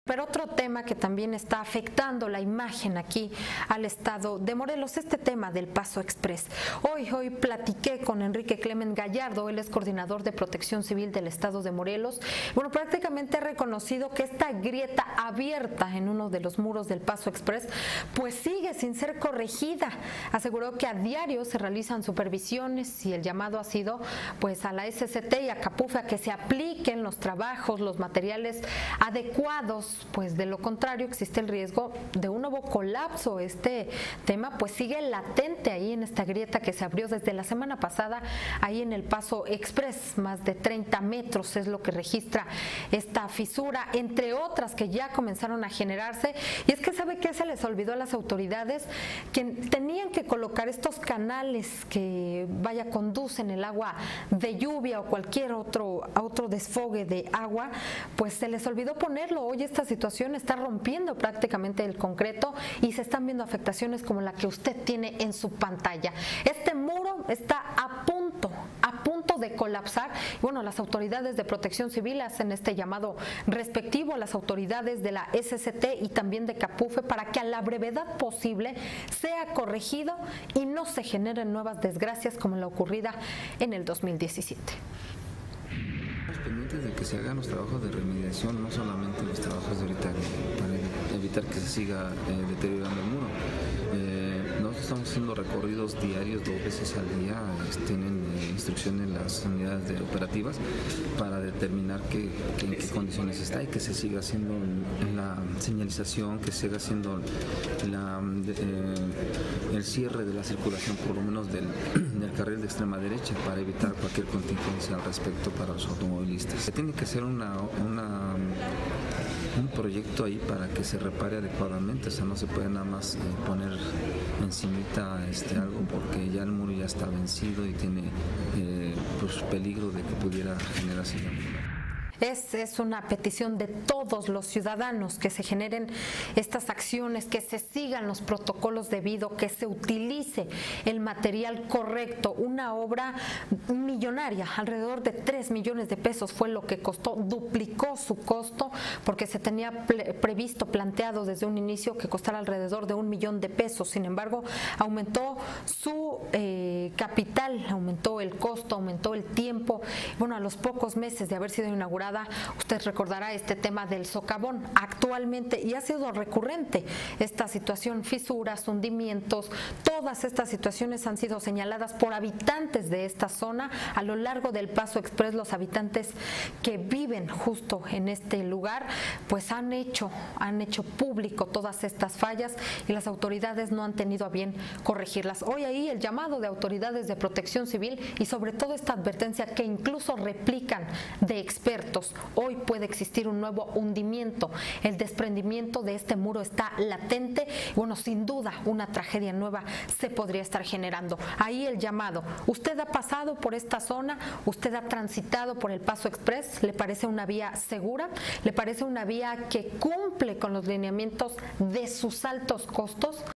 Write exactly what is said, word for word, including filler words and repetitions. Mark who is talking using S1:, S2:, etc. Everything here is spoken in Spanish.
S1: Pero otro tema que también está afectando la imagen aquí al estado de Morelos, este tema del Paso Express. Hoy, hoy platiqué con Enrique Clement Gallardo, él es coordinador de Protección Civil del estado de Morelos. Bueno, prácticamente ha reconocido que esta grieta abierta en uno de los muros del Paso Express, pues sigue sin ser corregida. Aseguró que a diario se realizan supervisiones y el llamado ha sido pues a la S C T y a Capufe a que se apliquen los trabajos, los materiales adecuados, pues de lo contrario existe el riesgo de un nuevo colapso. Este tema pues sigue latente ahí en esta grieta que se abrió desde la semana pasada ahí en el Paso Express, más de treinta metros es lo que registra esta fisura, entre otras que ya comenzaron a generarse. Y es que ¿sabe qué? Se les olvidó a las autoridades que tenían que colocar estos canales que vaya conducen el agua de lluvia o cualquier otro, otro desfogue de agua, pues se les olvidó ponerlo. Hoy esta situación está rompiendo prácticamente el concreto y se están viendo afectaciones como la que usted tiene en su pantalla. Este muro está a punto, a punto de colapsar. Bueno, las autoridades de Protección Civil hacen este llamado respectivo a las autoridades de la S C T y también de Capufe para que a la brevedad posible sea corregido y no se generen nuevas desgracias como la ocurrida en el dos mil diecisiete.
S2: Pendientes de que se hagan los trabajos de remediación, no solamente los trabajos de ahorita para evitar que se siga eh, deteriorando el muro. Eh, nosotros estamos haciendo recorridos diarios dos veces al día, eh, tienen eh, instrucciones las unidades de operativas para determinar que, que en qué condiciones está y que se siga haciendo la señalización, que se siga haciendo la, eh, el cierre de la circulación por lo menos del, del carril de extrema derecha para evitar cualquier contingencia al respecto para los automovilistas. Se tiene que hacer una, una, un proyecto ahí para que se repare adecuadamente, o sea, no se puede nada más eh, poner encimita este, algo porque ya el muro ya está vencido y tiene eh, pues, peligro de que pudiera generarse daño.
S1: Es, es una petición de todos los ciudadanos que se generen estas acciones, que se sigan los protocolos debido, que se utilice el material correcto. Una obra millonaria, alrededor de tres millones de pesos fue lo que costó, duplicó su costo porque se tenía previsto, planteado desde un inicio que costara alrededor de un millón de pesos. Sin embargo, aumentó su eh, capital, aumentó el costo, aumentó el tiempo. Bueno, a los pocos meses de haber sido inaugurada, usted recordará este tema del socavón actualmente, y ha sido recurrente esta situación, fisuras, hundimientos, todas estas situaciones han sido señaladas por habitantes de esta zona a lo largo del Paso Express. Los habitantes que viven justo en este lugar pues han hecho, han hecho público todas estas fallas y las autoridades no han tenido a bien corregirlas. Hoy ahí el llamado de autoridades de Protección Civil y sobre todo esta advertencia que incluso replican de expertos. Hoy puede existir un nuevo hundimiento, el desprendimiento de este muro está latente. Bueno, sin duda una tragedia nueva se podría estar generando. Ahí el llamado, usted ha pasado por esta zona, usted ha transitado por el Paso Express, ¿le parece una vía segura? ¿Le parece una vía que cumple con los lineamientos de sus altos costos?